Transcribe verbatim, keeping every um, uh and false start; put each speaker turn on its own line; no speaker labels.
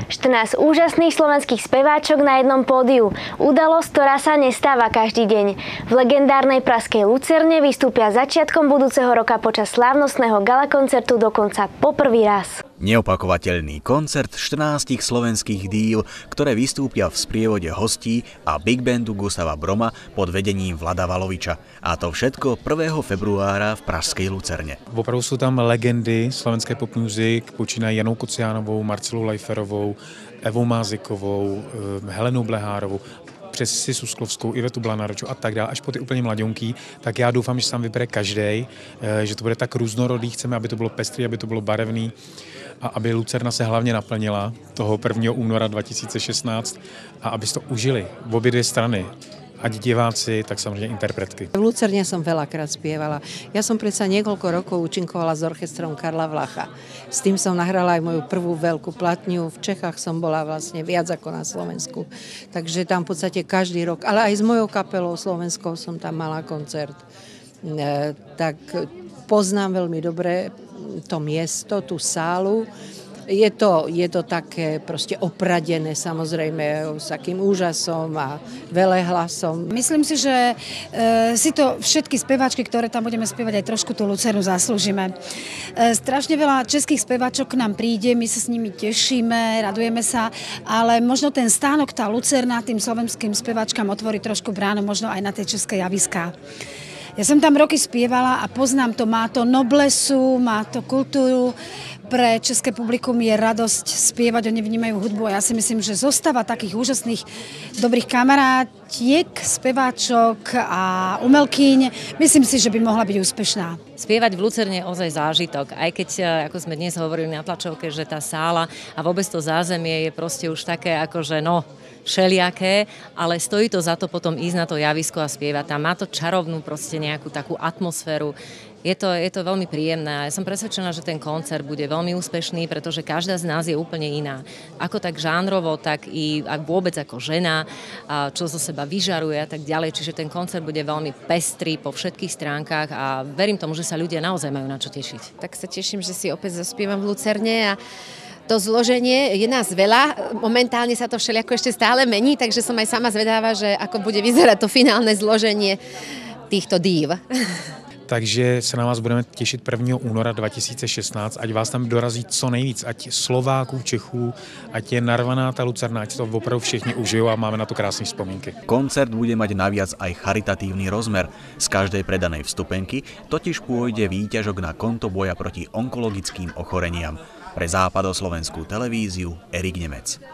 štrnásť úžasných slovenských speváčok na jednom pódiu. Udalosť, ktorá sa nestáva každý deň. V legendárnej pražskej Lucerne vystúpia začiatkom budúceho roka počas slávnostného galakoncertu dokonca po prvý raz.
Neopakovateľný koncert štrnástich slovenských dív, ktoré vystúpia v sprievode hostí a big bandu Gustava Broma pod vedením Vlada Valoviča. A to všetko prvého februára v pražskej Lucerne.
Opravdu jsou tam legendy slovenské pop music, počínají Janou Kociánovou, Marcelou Lajferovou, Evou Mázikovou, Helenou Blehárovou, přes Sisu Sklovskou, Ivetu Blanaroču a tak dále, až po ty úplně mladionky, tak já doufám, že se tam vybere každý, že to bude tak různorodý, chceme, aby to bylo pestrý, aby to bylo barevný a aby Lucerna se hlavně naplnila toho prvního února dva tisíce šestnáct a aby to užili v obě dvě strany. Ať diváci, tak samozřejmě interpretky.
V Lucerne som veľakrát spievala. Ja som predsa niekoľko rokov účinkovala s orchestrom Karla Vlacha. S tým som nahrala aj moju prvú veľkú platňu. V Čechách som bola vlastne viac ako na Slovensku. Takže tam v podstate každý rok, ale aj s mojou kapelou slovenskou som tam mala koncert. E, tak poznám veľmi dobre to miesto, tú sálu. Je to, je to také proste opradené, samozrejme, s takým úžasom a velehlasom.
Myslím si, že e, si to všetky speváčky, ktoré tam budeme spievať, aj trošku tú Lucernu zaslúžime. E, strašne veľa českých speváčok k nám príde, my sa s nimi tešíme, radujeme sa, ale možno ten stánok, tá Lucerna tým slovenským speváčkam otvorí trošku bránu, možno aj na tej české javiská. Ja som tam roky spievala a poznám to, má to noblesu, má to kultúru. Pre české publikum je radosť spievať, oni vnímajú hudbu a ja si myslím, že zostava takých úžasných dobrých kamarátiek, speváčok a umelkyň, myslím si, že by mohla byť úspešná.
Spievať v Lucerne je ozaj zážitok, aj keď, ako sme dnes hovorili na tlačovke, že tá sála a vôbec to zázemie je proste už také akože no, všelijaké, ale stojí to za to potom ísť na to javisko a spievať tam. Má to čarovnú proste nejakú takú atmosféru. Je to, je to veľmi príjemné a ja som presvedčená, že ten koncert bude veľmi úspešný, pretože každá z nás je úplne iná. Ako tak žánrovo, tak i vôbec ako žena, čo zo seba vyžaruje a tak ďalej. Čiže ten koncert bude veľmi pestrý po všetkých stránkach a verím tomu, že sa ľudia naozaj majú na čo tešiť.
Tak sa teším, že si opäť zaspievam v Lucerne a to zloženie je nás veľa, momentálne sa to všelijako ešte stále mení, takže som aj sama zvedáva, že ako bude vyzerať to finálne zloženie týchto dív.
Takže se na vás budeme těšit prvního února dva tisíce šestnáct, ať vás tam dorazí co nejvíc, ať Slováků, Čechů, ať je narvaná ta Lucerna, ať to opravdu všichni užijou a máme na to krásne vzpomínky.
Koncert bude mať naviac aj charitatívny rozmer. Z každej predanej vstupenky totiž pôjde výťažok na konto boja proti onkologickým ochoreniam. Pre západoslovenskú televíziu Erik Nemec.